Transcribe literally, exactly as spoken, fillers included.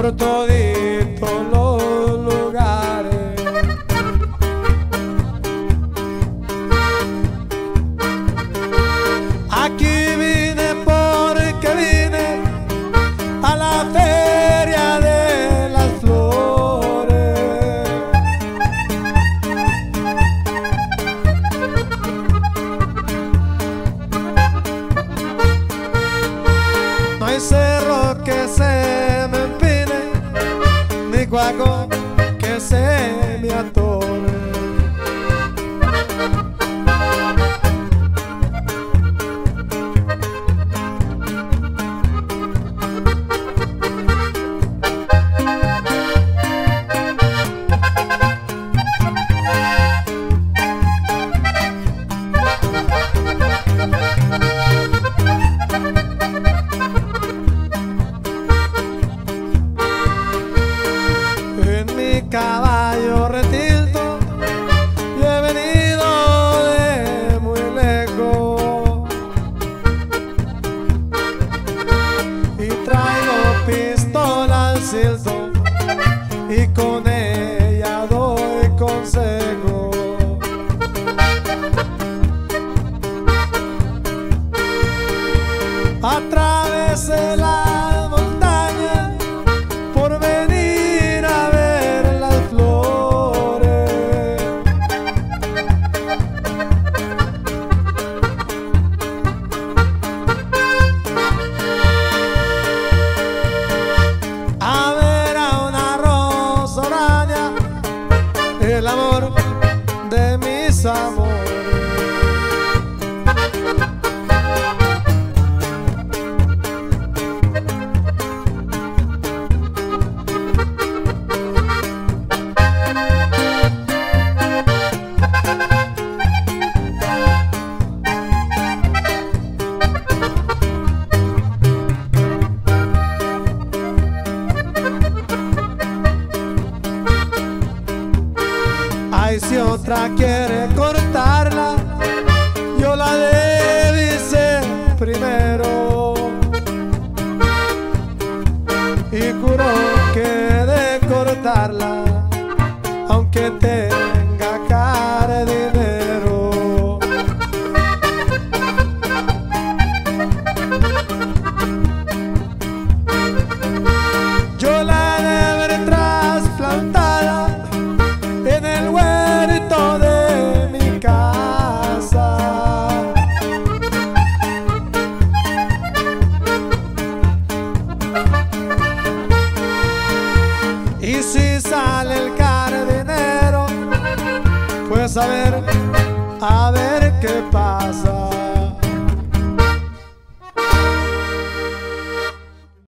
por toditos los lugares. Aquí vine porque vine a la feria de las flores. No hay cerro que se me empine, ni cuaco que se me atore. Caballo retilto, y he venido de muy lejos, y traigo pistola al cilto, y con ella doy consejo. Atravesé la montaña por venir a ver las flores. A ver a una rosa araña, el amor de mis amores. Ay, si otra quiere cortarla, yo la deshice primero, y juro que de cortarla, aunque tenga cara de dinero. Yo la de ver trasplantada en el huerto de mi casa. Y si sale el jardinero, pues a ver, a ver qué pasa.